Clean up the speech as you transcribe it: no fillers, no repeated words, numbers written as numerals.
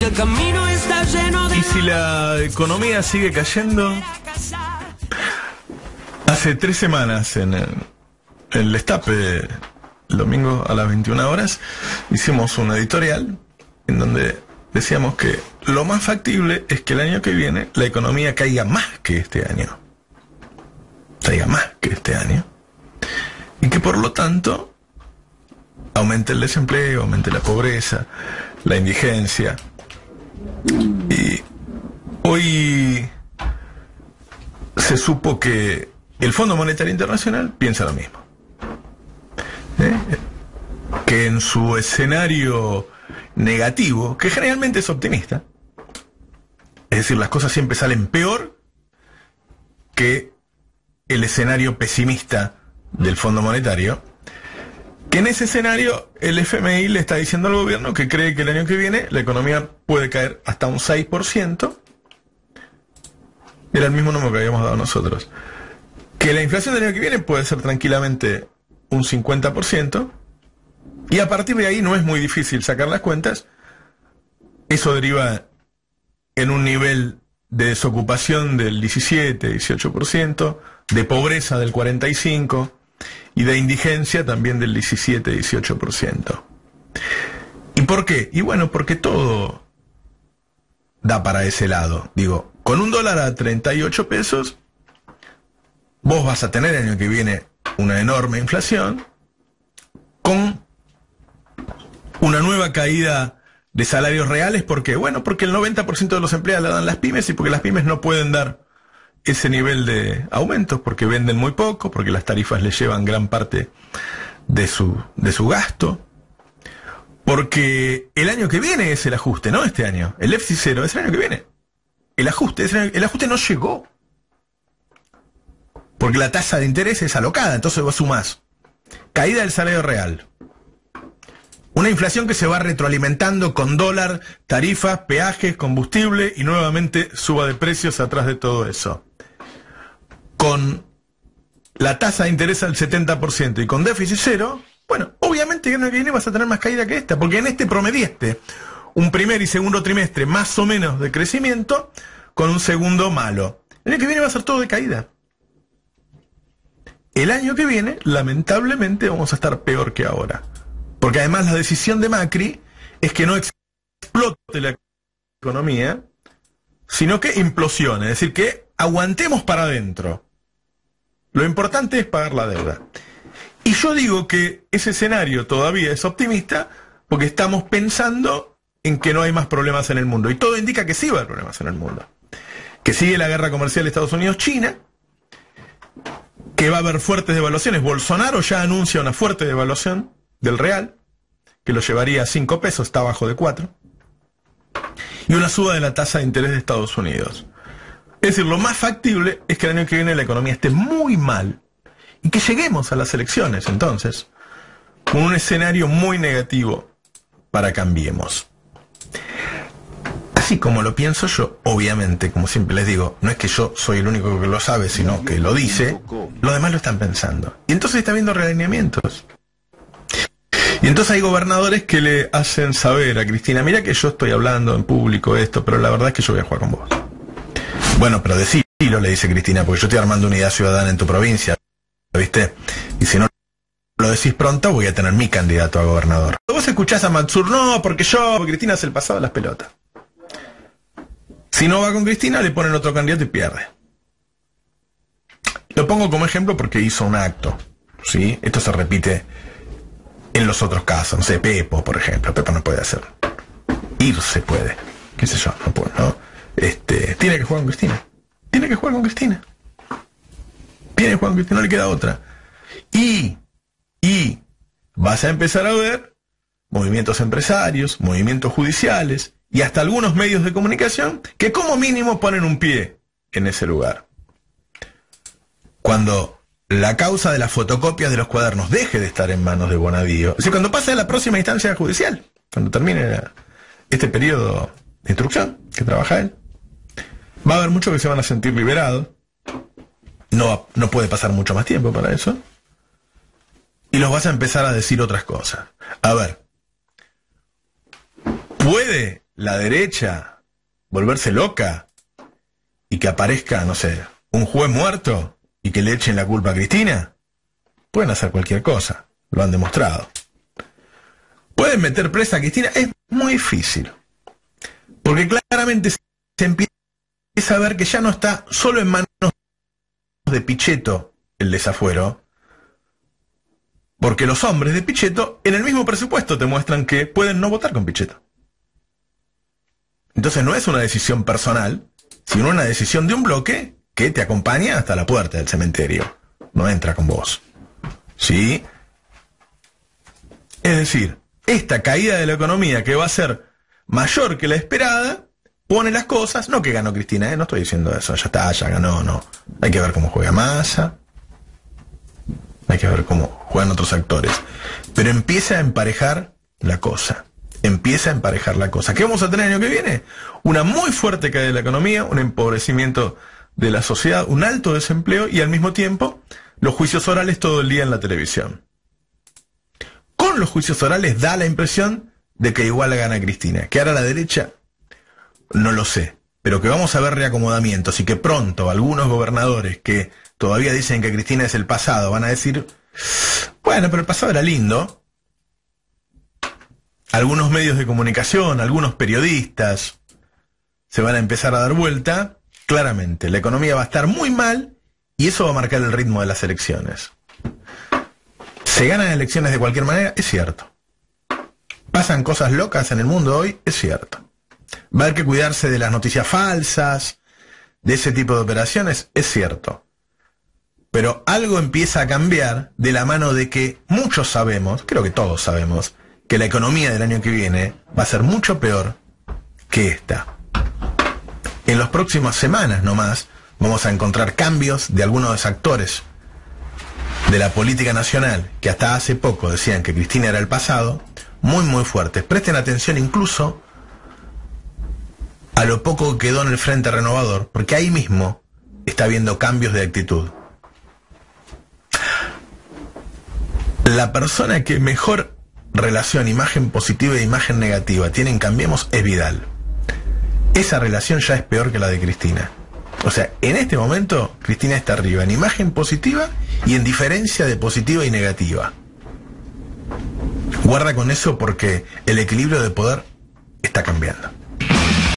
el camino está lleno de... ¿Y si la economía sigue cayendo? Hace 3 semanas en el Destape, el domingo a las 21 horas, hicimos un editorial en donde decíamos que lo más factible es que el año que viene la economía caiga más que este año. Caiga más que este año. Y que por lo tanto aumente el desempleo, aumente la pobreza, la indigencia. Y hoy se supo que el Fondo Monetario Internacional piensa lo mismo. Que en su escenario negativo, que generalmente es optimista, es decir, las cosas siempre salen peor que el escenario pesimista del Fondo Monetario, que en ese escenario el FMI le está diciendo al gobierno que cree que el año que viene la economía puede caer hasta un 6%, era el mismo número que habíamos dado nosotros, que la inflación del año que viene puede ser tranquilamente un 50%, y a partir de ahí no es muy difícil sacar las cuentas. Eso deriva en un nivel de desocupación del 17-18%, de pobreza del 45% y de indigencia también del 17-18%. ¿Y por qué? Y bueno, porque todo da para ese lado. Digo, con un dólar a 38 pesos, vos vas a tener el año que viene una enorme inflación, con una nueva caída de salarios reales. ¿Por qué? Bueno, porque el 90% de los empleados la dan las pymes, y porque las pymes no pueden dar ese nivel de aumentos, porque venden muy poco, porque las tarifas les llevan gran parte de su gasto, porque el año que viene es el ajuste, no este año. El déficit cero es el año que viene. El ajuste no llegó, porque la tasa de interés es alocada. Entonces vos sumás caída del salario real, una inflación que se va retroalimentando con dólar, tarifas, peajes, combustible, y nuevamente suba de precios atrás de todo eso, con la tasa de interés al 70% y con déficit cero. Bueno, obviamente el año que viene vas a tener más caída que esta, porque en este promediaste un primer y segundo trimestre más o menos de crecimiento, con un segundo malo. El año que viene va a ser todo de caída. El año que viene, lamentablemente, vamos a estar peor que ahora. Porque además la decisión de Macri es que no explote la economía, sino que implosione, es decir, que aguantemos para adentro. Lo importante es pagar la deuda. Y yo digo que ese escenario todavía es optimista, porque estamos pensando en que no hay más problemas en el mundo. Y todo indica que sí va a haber problemas en el mundo. Que sigue la guerra comercial de Estados Unidos-China, que va a haber fuertes devaluaciones. Bolsonaro ya anuncia una fuerte devaluación del real, que lo llevaría a 5 pesos, está abajo de 4, y una suba de la tasa de interés de Estados Unidos. Es decir, lo más factible es que el año que viene la economía esté muy mal, y que lleguemos a las elecciones, entonces, con un escenario muy negativo para Cambiemos. Así como lo pienso yo, obviamente, como siempre les digo, no es que yo soy el único que lo sabe, sino que lo dice, los demás lo están pensando. Y entonces está habiendo realineamientos. Y entonces hay gobernadores que le hacen saber a Cristina: mira que yo estoy hablando en público esto, pero la verdad es que yo voy a jugar con vos. Bueno, pero decilo, le dice Cristina, porque yo estoy armando unidad ciudadana en tu provincia, ¿viste? Y si no lo decís pronto, voy a tener mi candidato a gobernador. Vos escuchás a Mansur: no, porque Cristina hace el pasado de las pelotas. Si no va con Cristina, le ponen otro candidato y pierde. Lo pongo como ejemplo porque hizo un acto, ¿sí? Esto se repite en los otros casos. No sé, Pepo, por ejemplo. Pepo no puede hacer. Irse puede. ¿Qué sé yo? No puede, ¿no? Tiene que jugar con Cristina. Tiene que jugar con Cristina. Tiene que jugar con Cristina, no le queda otra. Y vas a empezar a ver movimientos empresarios, movimientos judiciales y hasta algunos medios de comunicación que como mínimo ponen un pie en ese lugar. Cuando la causa de las fotocopias de los cuadernos deje de estar en manos de Bonadío, es decir, cuando pase a la próxima instancia judicial, cuando termine este periodo de instrucción que trabaja él, va a haber muchos que se van a sentir liberados. No puede pasar mucho más tiempo para eso. Y los vas a empezar a decir otras cosas. A ver, ¿puede la derecha volverse loca y que aparezca, no sé, un juez muerto y que le echen la culpa a Cristina? Pueden hacer cualquier cosa, lo han demostrado. ¿Pueden meter presa a Cristina? Es muy difícil, porque claramente se empieza a ver que ya no está solo en manos de Pichetto el desafuero, porque los hombres de Pichetto en el mismo presupuesto te muestran que pueden no votar con Pichetto. Entonces no es una decisión personal, sino una decisión de un bloque que te acompaña hasta la puerta del cementerio. No entra con vos. ¿Sí? Es decir, esta caída de la economía, que va a ser mayor que la esperada, pone las cosas, no que ganó Cristina, no estoy diciendo eso, ya está, ya ganó, no. Hay que ver cómo juega Massa, hay que ver cómo juegan otros actores. Pero empieza a emparejar la cosa. Empieza a emparejar la cosa. ¿Qué vamos a tener el año que viene? Una muy fuerte caída de la economía, un empobrecimiento de la sociedad, un alto desempleo y al mismo tiempo los juicios orales todo el día en la televisión. Con los juicios orales da la impresión de que igual gana Cristina. Que ahora la derecha, no lo sé, pero que vamos a ver reacomodamientos y que pronto algunos gobernadores que todavía dicen que Cristina es el pasado van a decir, bueno, pero el pasado era lindo. Algunos medios de comunicación, algunos periodistas se van a empezar a dar vuelta. Claramente, la economía va a estar muy mal y eso va a marcar el ritmo de las elecciones. ¿Se ganan elecciones de cualquier manera? Es cierto. ¿Pasan cosas locas en el mundo hoy? Es cierto. ¿Va a haber que cuidarse de las noticias falsas, de ese tipo de operaciones? Es cierto. Pero algo empieza a cambiar de la mano de que muchos sabemos, creo que todos sabemos, que la economía del año que viene va a ser mucho peor que esta. En las próximas semanas nomás vamos a encontrar cambios de algunos de los actores de la política nacional que hasta hace poco decían que Cristina era el pasado, muy fuertes. Presten atención incluso a lo poco que quedó en el Frente Renovador, porque ahí mismo está habiendo cambios de actitud. La persona que mejor relación imagen positiva e imagen negativa tiene en Cambiemos es Vidal. Esa relación ya es peor que la de Cristina. O sea, en este momento Cristina está arriba en imagen positiva y en diferencia de positiva y negativa. Guarda con eso porque el equilibrio de poder está cambiando.